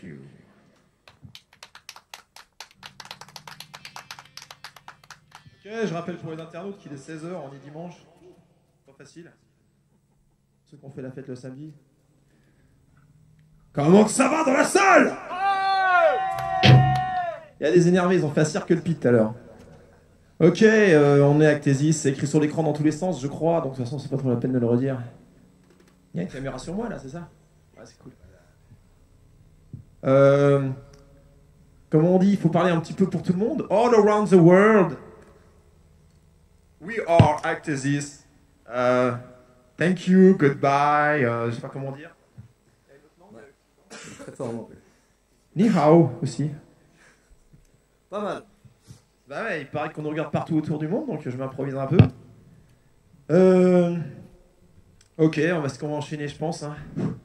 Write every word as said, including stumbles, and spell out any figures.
you. Ok, je rappelle pour les internautes qu'il est seize heures, on est dimanche. Pas facile. Ceux qui ont fait la fête le samedi. Comment que ça va dans la salle? Il y a des énervés, ils ont fait un circle pit tout à l'heure. Ok, euh, on est Actesis, c'est écrit sur l'écran dans tous les sens, je crois, donc de toute façon c'est pas trop la peine de le redire. Il y a une caméra sur moi là, c'est ça? Ouais, c'est cool. Euh, comment on dit, il faut parler un petit peu pour tout le monde. All around the world, we are Actesis. Uh, thank you, goodbye, euh, je sais pas comment dire. Très fort. Ni hao aussi. Pas mal. Bah ouais, il paraît qu'on nous regarde partout autour du monde, donc je m'improvise un peu. Euh... Ok, on va, ce qu'on va enchaîner, je pense. Hein.